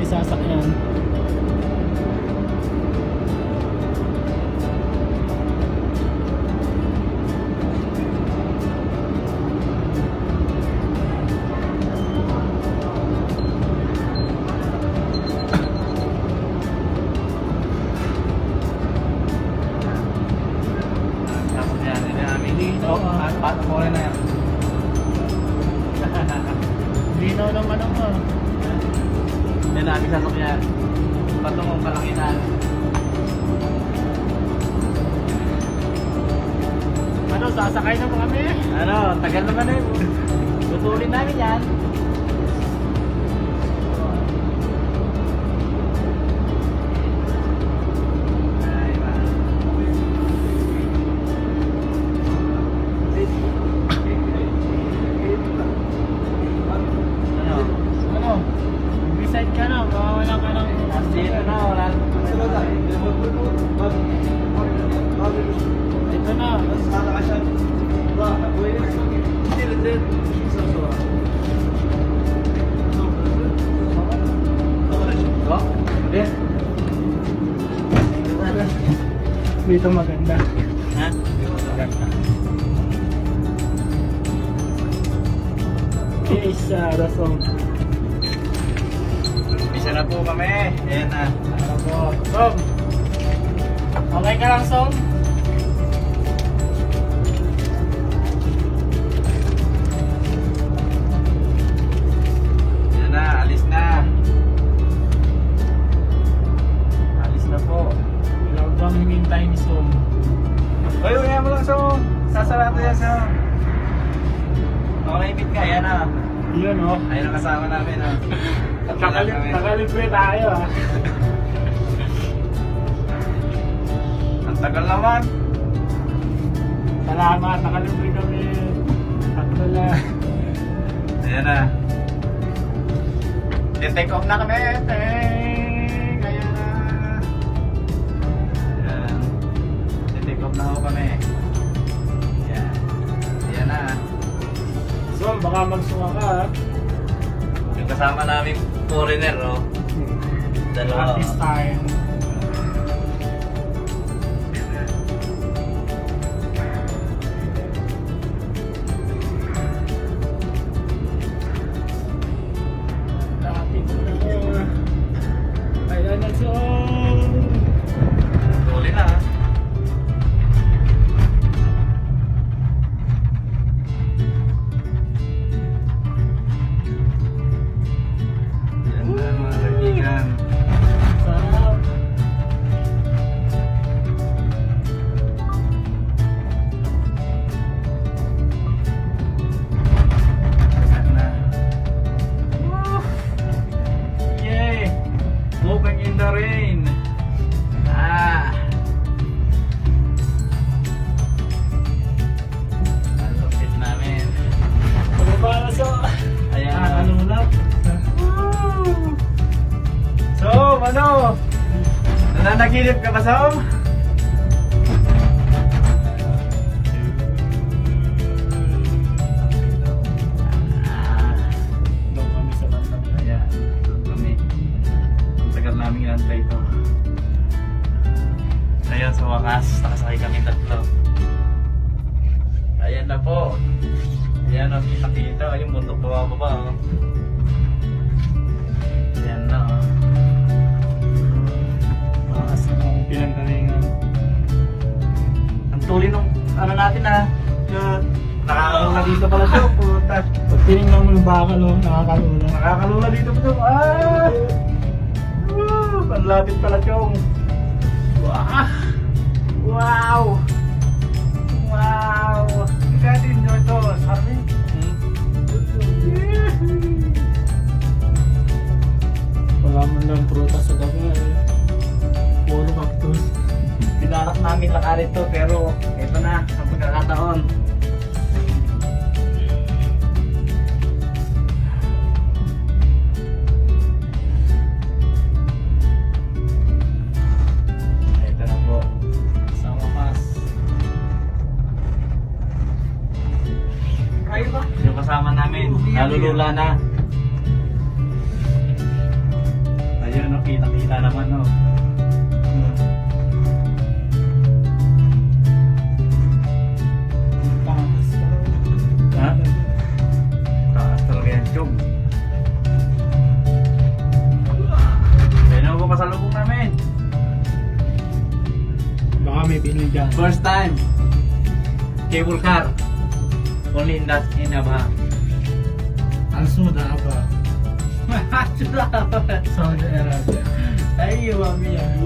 sasakyan. Linaw naman ako. Hindi namin sasakyan. Patungong Kalanginan. Ano, sasakay na ba kami? Ano, tagal naman eh. Tutulin namin yan. Beside ka na, wala ka ng... Dito na, wala. Ito na. Dito maganda. Ha? Maganda. Isa, rasong. Bisa na po kami. Ayan na. Ano po? Som! Okay ka lang, Som? Ayan na, alis na. Alis na po. Ilang bang hinintay ni Som? Uy, uya mo lang, Som. Sasarado yan, Som. Okay, bit ka. Ayan na. Yun, oh. Ayun ang kasama namin, oh. Nakalipwe tayo, ah. Ang tagal naman. Salamat, nakalipwe kami. Tatlo lang. Ayan na. Take off na kami. Teng! Ayan na. Ayan. Take off na ako kami. Ayan. Ayan na. Som, baka magsuka ka, ah. Yung kasama namin foreigner, no? Dalawa. This time. Lapit na. Ayan na, Som. Tuloy na, ha? Ayan na, mga kaibigan. Sarap. Ayan na. Yay! Moving in the rain. Ah. Ang lupit namin. Ano ba na, Som? Ayan. Ano na? Som, ano? Nananaginip ka ba, Som? Doon kami sa bandang. Ayan, doon kami. Ang tagal namin inantay ito. Ayan, sa wakas, nakasakay kami tatlo. Ayan na po. Ayan, ang kita-kita. Yung bundok baba. Oh. Ayan na, oh. Makas ng pinanggalingan. Ang tuloy nung ano natin, ha. Nakakalula dito pala siya. Puta. Pag tinignan mo yung bakal, oh, nakakalula. Nakakalula dito po siya. Ah! Panlapit pala siyong. Wow! Wow! Wow! Hindi nyo ito. Sabi? Wala mo lang prutas sa gabi, eh. Puro cactus. Pinarap namin lakarin to pero ito na ang pagkakataon. Ito na po. Sa wakas. Ayun ba? Yung kasama namin, nalulula na. nyo dyan? First time. Cable car. Only in that in Abha. Ang suda ba? Saudi Arabia. Ay, mami yan.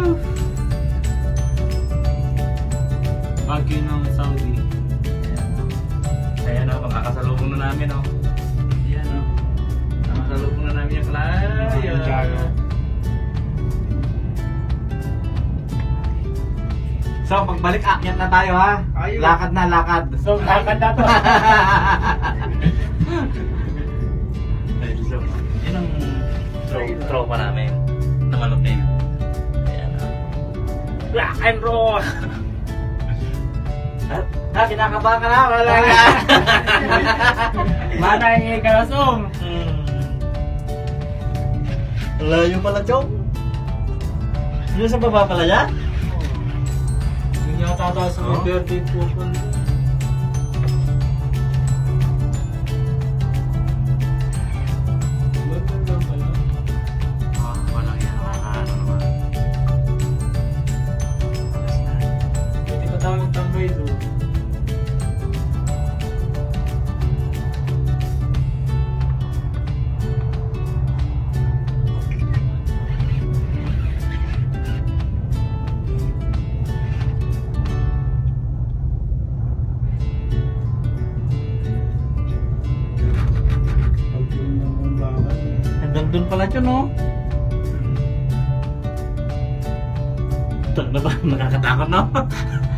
Bagyo ng Saudi. Ayan o, makakasalubong na namin o. Ayan o. Makakasalubong na namin yung klay. So, pagbalik akyat na tayo ha. Ayun. Lakad na, lakad. So, lakad na to. So, yun ang tropa namin na malupin. Ayan o. Rock and roll! Kinakabahan ka na, wala ka. Mana yung kalasong? Layo pala, Chong. Yun sa baba pala yan? Yung yata tayo sa may birthday pupunta. Ganda lang pala. Walang yan, ano naman. Pwede pa tayo magtambay doon. Hanggang dun pala yun, no? Ito na ba? Nakakatakot, no?